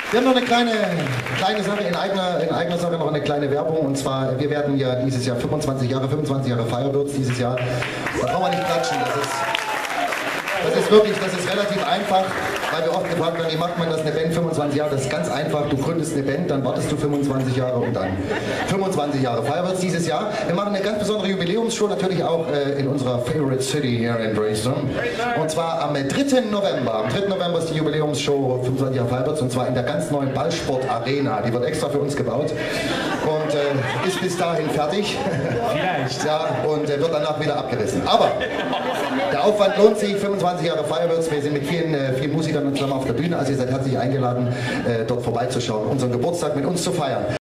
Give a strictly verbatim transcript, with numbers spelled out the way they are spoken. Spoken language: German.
Wir haben noch eine kleine, kleine Sache, in eigener, in eigener Sache noch eine kleine Werbung. Und zwar, wir werden ja dieses Jahr fünfundzwanzig Jahre, fünfundzwanzig Jahre Firebirds dieses Jahr. Da brauchen wir nicht klatschen. Das ist, das ist wirklich, das ist relativ einfach, weil wir oft gefragt werden, wie macht man das, eine Band fünfundzwanzig Jahre? Das ist ganz einfach. Du gründest eine Band, dann wartest du fünfundzwanzig Jahre und dann fünfundzwanzig Jahre Firebirds dieses Jahr. Wir machen eine ganz besondere Jubiläumsshow, natürlich auch äh, in unserer Favorite City hier in Dresden. Und zwar am dritten November. Am dritten November ist die Jubiläumsshow fünfundzwanzig Jahre Firebirds und zwar in der ganz neuen Ballsport-Arena. Die wird extra für uns gebaut und äh, ist bis dahin fertig. Vielleicht. Ja, und äh, wird danach wieder abgerissen. Aber der Aufwand lohnt sich, fünfundzwanzig Jahre Firebirds. Wir sind mit vielen, äh, vielen Musikern zusammen auf der Bühne, also ihr seid herzlich eingeladen, äh, dort vorbeizuschauen, unseren Geburtstag mit uns zu feiern.